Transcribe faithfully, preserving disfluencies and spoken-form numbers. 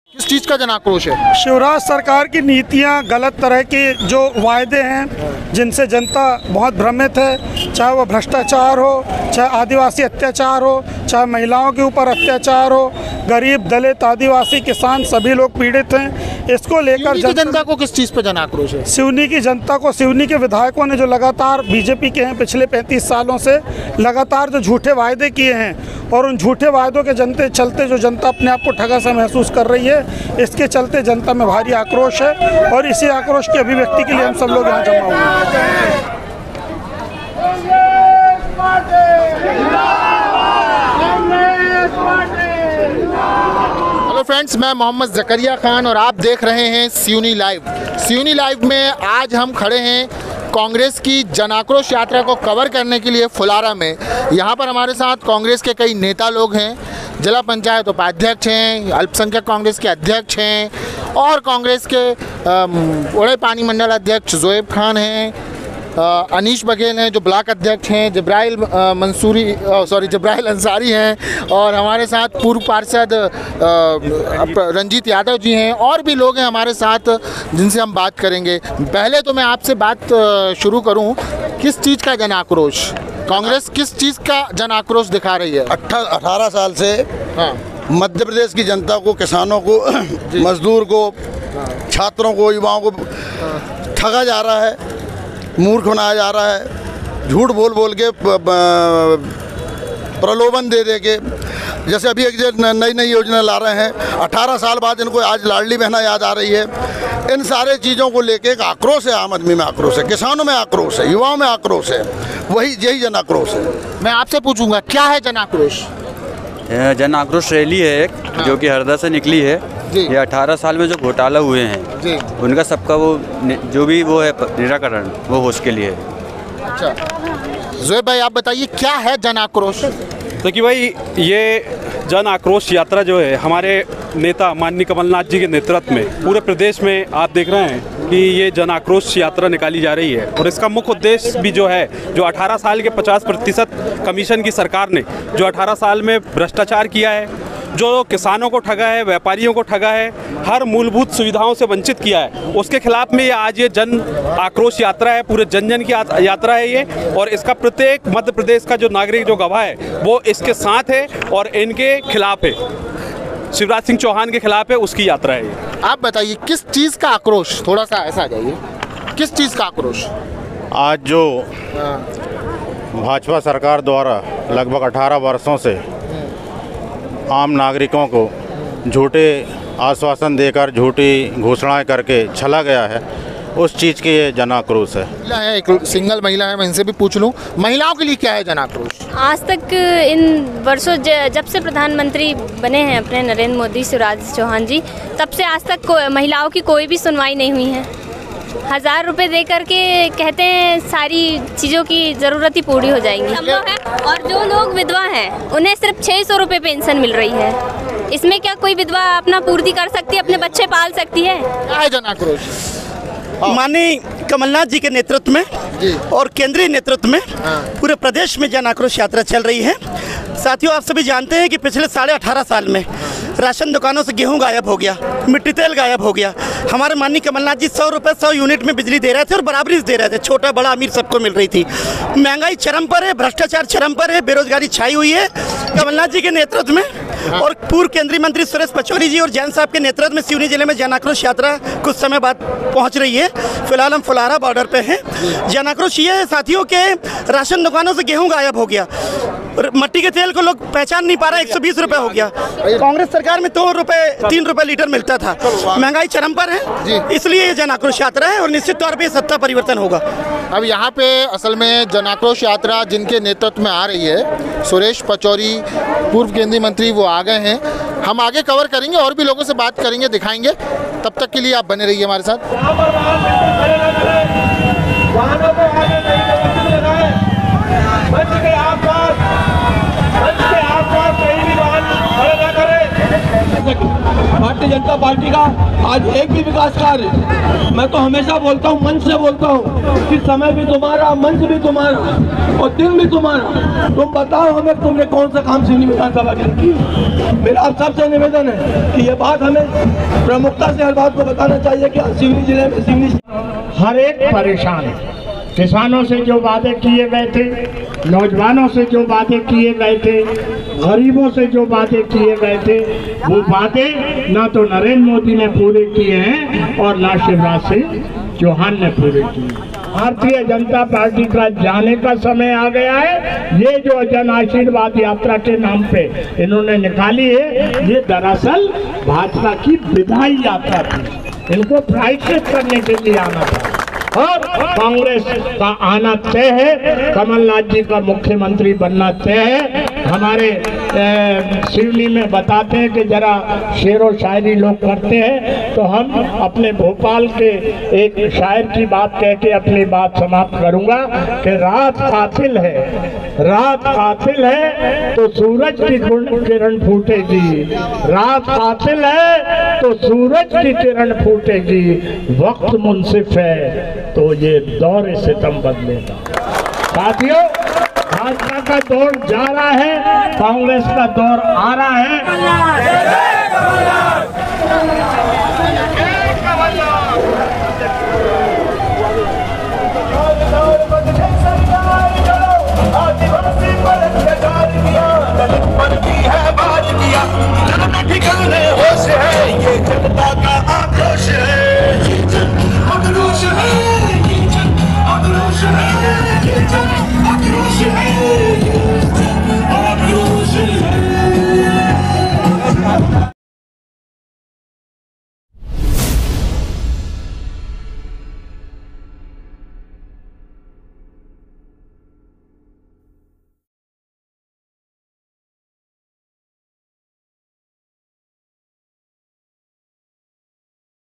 किस चीज का जन आक्रोश है? शिवराज सरकार की नीतियां, गलत तरह की जो वायदे हैं जिनसे जनता बहुत भ्रमित है, चाहे वो भ्रष्टाचार हो, चाहे आदिवासी अत्याचार हो, चाहे महिलाओं के ऊपर अत्याचार हो, गरीब दलित आदिवासी किसान सभी लोग पीड़ित हैं। इसको लेकर जनता को किस चीज़ पे जन आक्रोश है? सिवनी की जनता को, सिवनी के विधायकों ने जो लगातार बीजेपी के हैं पिछले पैंतीस सालों से लगातार जो झूठे वायदे किए हैं और उन झूठे वायदों के जनते चलते जो जनता अपने आप को ठगा सा महसूस कर रही है, इसके चलते जनता में भारी आक्रोश है और इसी आक्रोश की अभिव्यक्ति के लिए हम सब लोग यहाँ जमा हुए हैं। हेलो फ्रेंड्स, मैं मोहम्मद ज़करिया खान और आप देख रहे हैं सिवनी लाइव। सिवनी लाइव में आज हम खड़े हैं कांग्रेस की जन आक्रोश यात्रा को कवर करने के लिए फुलारा में। यहाँ पर हमारे साथ कांग्रेस के कई नेता लोग हैं, जिला पंचायत उपाध्यक्ष हैं, अल्पसंख्यक कांग्रेस के अध्यक्ष हैं और कांग्रेस के ओड़े पानी मंडल अध्यक्ष जोएब खान हैं, अनीश बघेल हैं जो ब्लॉक अध्यक्ष हैं, जब्राइल मंसूरी सॉरी जब्राइल अंसारी हैं और हमारे साथ पूर्व पार्षद रंजीत यादव जी हैं और भी लोग हैं हमारे साथ जिनसे हम बात करेंगे। पहले तो मैं आपसे बात शुरू करूं, किस चीज़ का जन आक्रोश, कांग्रेस किस चीज़ का जन आक्रोश दिखा रही है? अठारह साल से हाँ मध्य प्रदेश की जनता को, किसानों को, मजदूर को, छात्रों को, युवाओं को ठगा जा रहा है, मूर्ख बनाया जा रहा है, झूठ बोल बोल के, प्रलोभन दे दे के। जैसे अभी एक नई नई योजना ला रहे हैं, अठारह साल बाद इनको आज लाडली बहना याद आ रही है। इन सारे चीज़ों को लेके एक आक्रोश है, आम आदमी में आक्रोश है, किसानों में आक्रोश है, युवाओं में आक्रोश है, वही यही जन आक्रोश है। मैं आपसे पूछूंगा क्या है जन आक्रोश? जन आक्रोश रैली है एक, हाँ। जो कि हरदा से निकली है। ये अठारह साल में जो घोटाला हुए हैं जी। उनका सबका वो जो भी वो है निराकरण वो हो उसके लिए। अच्छा जोएब भाई, आप बताइए क्या है जन आक्रोश? देखिए भाई, ये जन आक्रोश यात्रा जो है हमारे नेता माननीय कमलनाथ जी के नेतृत्व में पूरे प्रदेश में आप देख रहे हैं कि ये जन आक्रोश यात्रा निकाली जा रही है और इसका मुख्य उद्देश्य भी जो है, जो अठारह साल के पचास प्रतिशत कमीशन की सरकार ने जो अठारह साल में भ्रष्टाचार किया है, जो किसानों को ठगा है, व्यापारियों को ठगा है, हर मूलभूत सुविधाओं से वंचित किया है, उसके खिलाफ में ये आज ये जन आक्रोश यात्रा है, पूरे जन जन की यात्रा है ये। और इसका प्रत्येक मध्य प्रदेश का जो नागरिक जो गवाह है वो इसके साथ है और इनके खिलाफ है, शिवराज सिंह चौहान के खिलाफ है, उसकी यात्रा है ये। आप बताइए किस चीज़ का आक्रोश, थोड़ा सा ऐसा आ जाइए, किस चीज़ का आक्रोश? आज जो भाजपा सरकार द्वारा लगभग अठारह वर्षों से आम नागरिकों को झूठे आश्वासन देकर झूठी घोषणाएं करके चला गया है, उस चीज़ की ये जन आक्रोश है। महिला है, एक सिंगल महिला है, मैं इनसे भी पूछ लूँ, महिलाओं के लिए क्या है जन आक्रोश? आज तक इन वर्षों जब से प्रधानमंत्री बने हैं अपने नरेंद्र मोदी शिवराज चौहान जी, तब से आज तक महिलाओं की कोई भी सुनवाई नहीं हुई है। हज़ार रुपए दे करके कहते हैं सारी चीज़ों की ज़रूरत ही पूरी हो जाएंगी संभव है, और जो लोग विधवा हैं उन्हें सिर्फ छः सौ रुपये पेंशन मिल रही है। इसमें क्या कोई विधवा अपना पूर्ति कर सकती है, अपने बच्चे पाल सकती है? क्या है जन आक्रोश? माननीय कमलनाथ जी के नेतृत्व में और केंद्रीय नेतृत्व में पूरे प्रदेश में जन आक्रोश यात्रा चल रही है। साथियों, आप सभी जानते हैं कि पिछले साढ़े अठारह साल में राशन दुकानों से गेहूं गायब हो गया, मिट्टी तेल गायब हो गया। हमारे माननीय कमलनाथ जी सौ रुपये सौ यूनिट में बिजली दे रहे थे और बराबरी दे रहे थे, छोटा बड़ा अमीर सबको मिल रही थी। महंगाई चरम पर है, भ्रष्टाचार चरम पर है, बेरोजगारी छाई हुई है। कमलनाथ जी के नेतृत्व में और पूर्व केंद्रीय मंत्री सुरेश पचौरी जी और जैन साहब के नेतृत्व में सिवनी जिले में जन आक्रोश यात्रा कुछ समय बाद पहुंच रही है। फिलहाल हम फुलारा बॉर्डर पे हैं। जन आक्रोश ये है साथियों के राशन दुकानों से गेहूं गायब हो गया, मट्टी के तेल को लोग पहचान नहीं पा रहा, एक सौ बीस रुपये हो गया। कांग्रेस सरकार में दो रुपए तीन रुपए लीटर मिलता था। महंगाई चरम पर है, इसलिए ये जन आक्रोश यात्रा है और निश्चित तौर पे सत्ता परिवर्तन होगा। अब यहाँ पे असल में जन आक्रोश यात्रा जिनके नेतृत्व में आ रही है, सुरेश पचौरी पूर्व केंद्रीय मंत्री, वो आ गए हैं। हम आगे कवर करेंगे और भी लोगों से बात करेंगे, दिखाएंगे। तब तक के लिए आप बने रहिए हमारे साथ। मंच के आसपास कहीं भी वाहन खड़े न करें। भारतीय जनता पार्टी का आज एक भी विकास कार्य, मैं तो हमेशा बोलता हूँ, मंच से बोलता हूँ कि समय भी तुम्हारा, मंच भी तुम्हारा और दिन भी तुम्हारा। तुम बताओ हमें तुमने कौन सा काम सिवनी विधानसभा के लिए किया। मेरा आप सबसे निवेदन है कि ये बात हमें प्रमुखता से हर बात को बताना चाहिए कि सिवनी जिले में सिवनी हर एक परेशान है। किसानों से जो वादे किए गए थे, नौजवानों से जो वादे किए गए थे, गरीबों से जो वादे किए गए थे, वो वादे ना तो नरेंद्र मोदी ने पूरे किए हैं और ना शिवराज सिंह चौहान ने पूरे किए। भारतीय जनता पार्टी का जाने का समय आ गया है। ये जो जन आशीर्वाद यात्रा के नाम पे इन्होंने निकाली है, ये दरअसल भाजपा की विदाई यात्रा थी। इनको प्रायश्चित करने के लिए आना था और कांग्रेस का आना तय है, कमलनाथ जी का मुख्यमंत्री बनना तय है। हमारे सिवनी में बताते हैं कि जरा शेरो शायरी लोग करते हैं, तो हम अपने भोपाल के एक शायर की बात कह के अपनी बात समाप्त करूंगा कि रात कातिल है, रात कातिल है तो सूरज की किरण फूटेगी, रात कातिल है तो सूरज की किरण फूटेगी, वक्त मुंसिफ है तो ये दौर सितम बदलेगा। साथियों, भाजपा का दौर जा रहा है, कांग्रेस का दौर आ रहा है।